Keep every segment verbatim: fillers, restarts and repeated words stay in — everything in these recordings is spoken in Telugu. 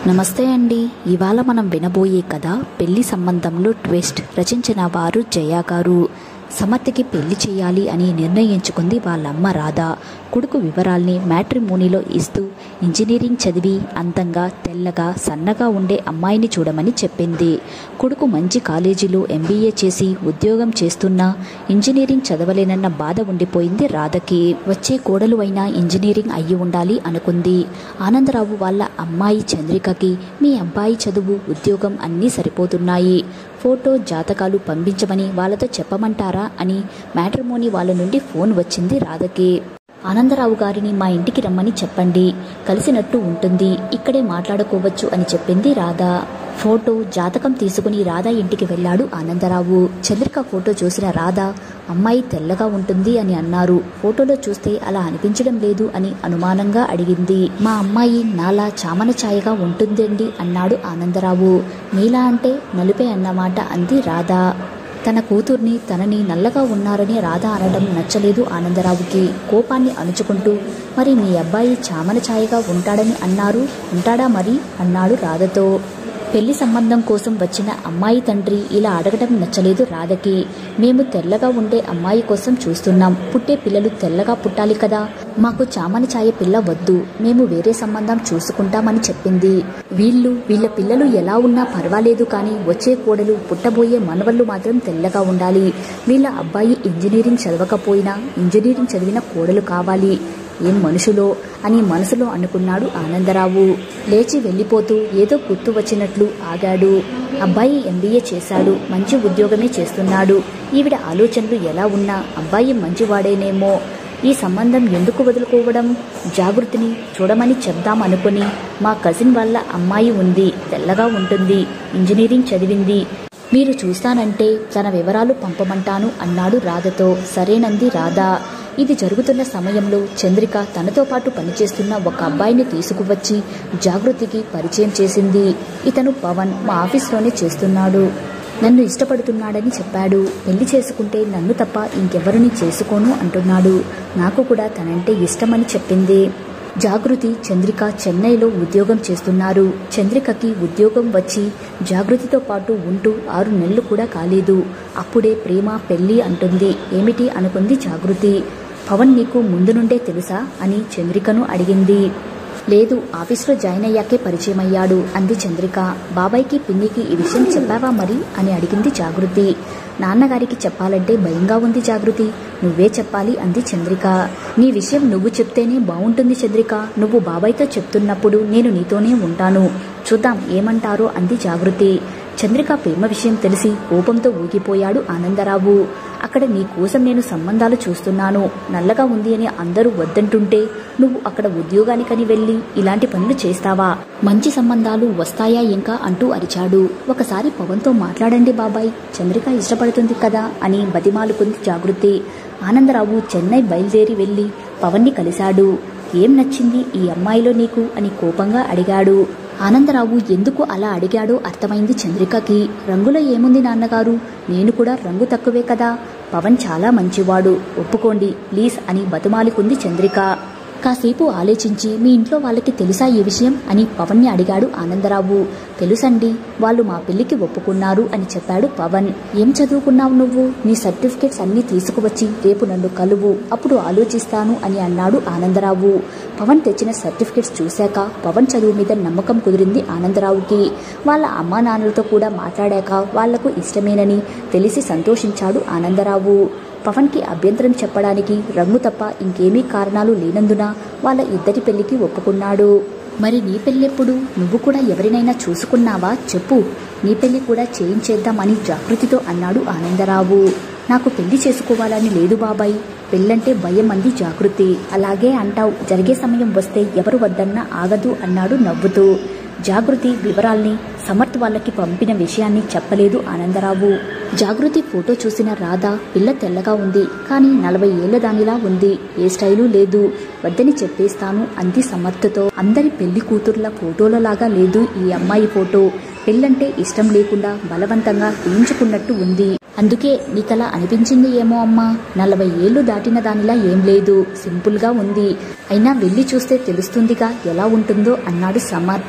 నమస్తే అండి. ఇవాళ మనం వినబోయే కథ పెళ్లి సంబంధంలో ట్విస్ట్. రచించిన వారు జయ గారు. సమర్థకి పెళ్లి చేయాలి అని నిర్ణయించుకుంది వాళ్ళమ్మ రాధ. కొడుకు వివరాల్ని మ్యాట్రిమోనీలో ఇస్తూ ఇంజనీరింగ్ చదివి అందంగా తెల్లగా సన్నగా ఉండే అమ్మాయిని చూడమని చెప్పింది. కొడుకు మంచి కాలేజీలో ఎంబీఏ చేసి ఉద్యోగం చేస్తున్నా ఇంజనీరింగ్ చదవలేనన్న బాధ ఉండిపోయింది రాధకి. వచ్చే కోడలు అయినా ఇంజనీరింగ్ అయ్యి ఉండాలి అనుకుంది. ఆనందరావు వాళ్ళ అమ్మాయి చంద్రికకి మీ అబ్బాయి చదువు ఉద్యోగం అన్నీ సరిపోతున్నాయి, ఫోటో జాతకాలు పంపించమని వాళ్ళతో చెప్పమంటారా అని మ్యాట్రిమోనీ వాళ్ళ నుండి ఫోన్ వచ్చింది రాధకి. ఆనందరావు గారిని మా ఇంటికి రమ్మని చెప్పండి, కలిసినట్టు ఉంటుంది, ఇక్కడే మాట్లాడుకోవచ్చు అని చెప్పింది రాధ. ఫోటో జాతకం తీసుకుని రాధ ఇంటికి వెళ్ళాడు ఆనందరావు. చంద్రిక ఫోటో చూసిన రాధ అమ్మాయి తెల్లగా ఉంటుంది అని అన్నారు. ఫోటోలో చూస్తే అలా అనిపించడం లేదు అని అనుమానంగా అడిగింది. మా అమ్మాయి నాలా చామన ఛాయగా ఉంటుందండి అన్నాడు ఆనందరావు. నీలా అంటే నలుపే అన్నమాట అంది రాధ. తన కూతుర్ని తనని నల్లగా ఉన్నారని రాధ అనడం నచ్చలేదు ఆనందరావుకి. కోపాన్ని అణుచుకుంటూ మరి మీ అబ్బాయి చామన ఛాయగా ఉంటాడని అన్నారు, ఉంటాడా మరి అన్నాడు రాధతో. పెళ్లి సంబంధం కోసం వచ్చిన అమ్మాయి తండ్రి ఇలా అడగడం నచ్చలేదు రాధకి. మేము తెల్లగా ఉండే అమ్మాయి కోసం చూస్తున్నాం, పుట్టే పిల్లలు తెల్లగా పుట్టాలి కదా, మాకు చామని ఛాయ పిల్ల వద్దు, మేము వేరే సంబంధం చూసుకుంటామని చెప్పింది. వీళ్ళు వీళ్ళ పిల్లలు ఎలా ఉన్నా పర్వాలేదు, కానీ వచ్చే కోడలు పుట్టబోయే మనవళ్ళు మాత్రం తెల్లగా ఉండాలి. వీళ్ళ అబ్బాయి ఇంజనీరింగ్ చదవకపోయినా ఇంజనీరింగ్ చదివిన కోడలు కావాలి. ఏం మనుషులో అని మనసులో అనుకున్నాడు ఆనందరావు. లేచి వెళ్ళిపోతూ ఏదో గుర్తు వచ్చినట్లు ఆగాడు. అబ్బాయి ఎంబీఏ చేశాడు, మంచి ఉద్యోగమే చేస్తున్నాడు. ఈవిడ ఆలోచనలు ఎలా ఉన్నా అబ్బాయి మంచివాడేనేమో. ఈ సంబంధం ఎందుకు వదులుకోవడం? జాగృతిని చూడమని చెప్దాం అనుకుని మా కజిన్ వాళ్ళ అమ్మాయి ఉంది, తెల్లగా ఉంటుంది, ఇంజనీరింగ్ చదివింది, మీరు చూస్తానంటే తన వివరాలు పంపమంటాను అన్నాడు రాధతో. సరేనంది రాధ. ఇది జరుగుతున్న సమయంలో చంద్రిక తనతో పాటు పనిచేస్తున్న ఒక అబ్బాయిని తీసుకువచ్చి జాగృతికి పరిచయం చేసింది. ఇతను పవన్, మా ఆఫీస్లోనే చేస్తున్నాడు, నన్ను ఇష్టపడుతున్నాడని చెప్పాడు. పెళ్లి చేసుకుంటే నన్ను తప్ప ఇంకెవరిని చేసుకోను అంటున్నాడు. నాకు కూడా తనంటే ఇష్టమని చెప్పింది. జాగృతి చంద్రిక చెన్నైలో ఉద్యోగం చేస్తున్నారు. చంద్రికకి ఉద్యోగం వచ్చి జాగృతితో పాటు ఉంటూ ఆరు నెలలు కూడా కాలేదు. అప్పుడే ప్రేమ పెళ్లి అంటుంది. ఏమిటి అనుకుంది జాగృతి. పవన్ నీకు ముందు నుండే తెలుసా అని చంద్రికను అడిగింది. లేదు, ఆఫీస్లో జాయిన్ అయ్యాకే పరిచయం అయ్యాడు అంది చంద్రిక. బాబాయ్కి పిన్నికి ఈ విషయం చెప్పావా మరి అని అడిగింది జాగృతి. నాన్నగారికి చెప్పాలంటే భయంగా ఉంది జాగృతి, నువ్వే చెప్పాలి అంది చంద్రిక. నీ విషయం నువ్వు చెప్తేనే బాగుంటుంది చంద్రిక, నువ్వు బాబాయ్తో చెప్తున్నప్పుడు నేను నీతోనే ఉంటాను, చూద్దాం ఏమంటారో అంది జాగృతి. చంద్రిక ప్రేమ విషయం తెలిసి కోపంతో ఊగిపోయాడు ఆనందరావు. అక్కడ నీ కోసం నేను సంబంధాలు చూస్తున్నాను, నల్లగా ఉంది అని అందరూ వద్దంటుంటే నువ్వు అక్కడ ఉద్యోగానికని వెళ్ళి ఇలాంటి పనులు చేస్తావా? మంచి సంబంధాలు వస్తాయా ఇంకా అంటూ అరిచాడు. ఒకసారి పవన్తో మాట్లాడండి బాబాయ్, చంద్రిక ఇష్టపడుతుంది కదా అని బతిమాలుకుంది జాగృతి. ఆనందరావు చెన్నై బయలుదేరి వెళ్లి పవన్ని కలిశాడు. ఏం నచ్చింది ఈ అమ్మాయిలో నీకు అని కోపంగా అడిగాడు. ఆనందరావు ఎందుకు అలా అడిగాడో అర్థమైంది చంద్రికకి. రంగులో ఏముంది నాన్నగారు, నేను కూడా రంగు తక్కువే కదా, పవన్ చాలా మంచివాడు, ఒప్పుకోండి ప్లీజ్ అని బతిమాలుకుంది చంద్రిక. కాసేపు ఆలోచించి మీ ఇంట్లో వాళ్ళకి తెలుసా ఈ విషయం అని పవన్ని అడిగాడు ఆనందరావు. తెలుసండి, వాళ్ళు మా పెళ్లికి ఒప్పుకున్నారు అని చెప్పాడు పవన్. ఏం చదువుకున్నావు నువ్వు? నీ సర్టిఫికేట్స్ అన్నీ తీసుకువచ్చి రేపు నన్ను కలువు, అప్పుడు ఆలోచిస్తాను అని అన్నాడు ఆనందరావు. పవన్ తెచ్చిన సర్టిఫికేట్స్ చూశాక పవన్ చదువు మీద నమ్మకం కుదిరింది ఆనందరావుకి. వాళ్ళ అమ్మా నాన్నలతో కూడా మాట్లాడాక వాళ్లకు ఇష్టమేనని తెలిసి సంతోషించాడు ఆనందరావు. పవన్కి అభ్యంతరం చెప్పడానికి రంగు తప్ప ఇంకేమీ కారణాలు లేనందున వాళ్ళ ఇద్దరి పెళ్లికి ఒప్పుకున్నాడు. మరి నీ పెళ్ళెప్పుడు? నువ్వు కూడా ఎవరినైనా చూసుకున్నావా చెప్పు, నీ పెళ్లి కూడా చేయించేద్దామని జాగృతితో అన్నాడు ఆనందరావు. నాకు పెళ్లి చేసుకోవాలని లేదు బాబాయ్, పెళ్ళంటే భయం అంది జాగృతి. అలాగే అంటావు, జరిగే సమయం వస్తే ఎవరు వద్దన్నా ఆగదు అన్నాడు నవ్వుతూ. జాగృతి వివరాల్ని సమర్థ్ వాళ్ళకి పంపిన విషయాన్ని చెప్పలేదు ఆనందరావు. జాగృతి ఫోటో చూసిన రాధ పిల్ల తెల్లగా ఉంది, కానీ నలభై ఏళ్ల దానిలా ఉంది, ఏ స్టైలు లేదు, వద్దని చెప్పేస్తాను అంది సమర్థతో. అందరి పెళ్లి కూతుర్ల ఫోటోలలాగా లేదు ఈ అమ్మాయి ఫోటో, పెళ్ళంటే ఇష్టం లేకుండా బలవంతంగా వేయించుకున్నట్టు ఉంది, అందుకే నీకలా అనిపించింది ఏమో అమ్మా, నలభై ఏళ్లు దాటిన దానిలా ఏం లేదు, సింపుల్ గా ఉంది, అయినా వెళ్ళి చూస్తే తెలుస్తుందిగా ఎలా ఉంటుందో అన్నాడు సమర్థ్.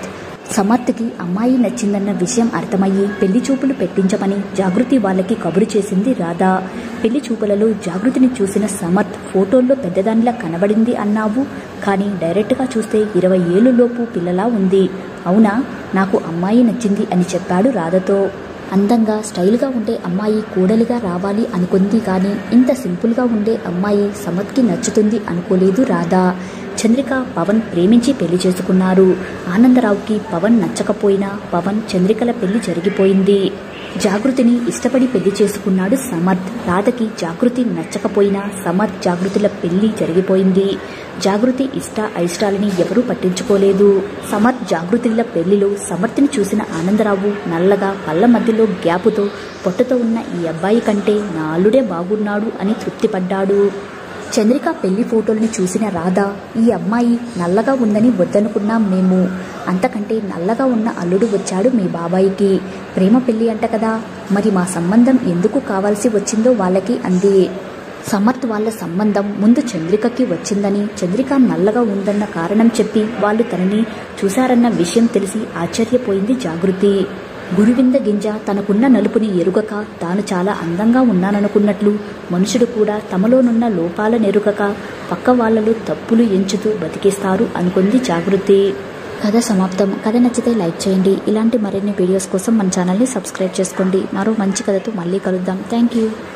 సమర్థ్కి అమ్మాయి నచ్చిందన్న విషయం అర్థమయ్యి పెళ్లి చూపులు పెట్టించమని జాగృతి వాళ్ళకి కబురు చేసింది రాధ. పెళ్లి చూపులలో జాగృతిని చూసిన సమర్థ్ ఫోటోల్లో పెద్దదానిలా కనబడింది అన్నావు, కానీ డైరెక్ట్గా చూస్తే ఇరవై ఏళ్ళలోపు పిల్లలా ఉంది. అవునా, నాకు అమ్మాయి నచ్చింది అని చెప్పాడు రాధతో. అందంగా స్టైల్గా ఉండే అమ్మాయి కూడలిగా రావాలి అనుకుంది, కానీ ఇంత సింపుల్గా ఉండే అమ్మాయి సమర్థ్కి నచ్చుతుంది అనుకోలేదు రాధ. చంద్రిక పవన్ ప్రేమించి పెళ్లి చేసుకున్నారు. ఆనందరావుకి పవన్ నచ్చకపోయినా పవన్ చంద్రికల పెళ్లి జరిగిపోయింది. జాగృతిని ఇష్టపడి పెళ్లి చేసుకున్నాడు సమర్థ్. రాధకి జాగృతి నచ్చకపోయినా సమర్థ్ జాగృతిల పెళ్లి జరిగిపోయింది. జాగృతి ఇష్ట అయిష్టాలని ఎవరూ పట్టించుకోలేదు. సమర్థ్ జాగృతిల పెళ్లిలో సమర్థ్ని చూసిన ఆనందరావు నల్లగా కళ్ళ మధ్యలో గ్యాపుతో పొట్టతో ఉన్న ఈ అబ్బాయి కంటే నా అల్లుడే బాగున్నాడు అని తృప్తిపడ్డాడు. చంద్రిక పెళ్లి ఫోటోల్ని చూసిన రాధ, ఈ అమ్మాయి నల్లగా ఉందని వద్దనుకున్నాం మేము, అంతకంటే నల్లగా ఉన్న అల్లుడు వచ్చాడు మీ బాబాయికి. ప్రేమ పెళ్లి అంట కదా, మరి మా సంబంధం ఎందుకు కావాల్సి వచ్చిందో వాళ్ళకి అంది. సమర్థ్ వాళ్ళ సంబంధం ముందు చంద్రికకి వచ్చిందని, చంద్రిక నల్లగా ఉందన్న కారణం చెప్పి వాళ్ళు తనని చూశారన్న విషయం తెలిసి ఆశ్చర్యపోయింది జాగృతి. గురువింద గింజ తనకున్న నలుపుని ఎరుగక తాను చాలా అందంగా ఉన్నాననుకున్నట్లు మనుషుడు కూడా తమలోనున్న లోపాల నెరుగక పక్క వాళ్ళలో తప్పులు ఎంచుతూ బతికేస్తారు అనుకుంది జాగృతి. కథ సమాప్తం. కథ నచ్చితే లైక్ చేయండి. ఇలాంటి మరిన్ని వీడియోస్ కోసం మన ఛానల్ని సబ్స్క్రైబ్ చేసుకోండి. మరో మంచి కథతో మళ్ళీ కలుద్దాం. Thank you.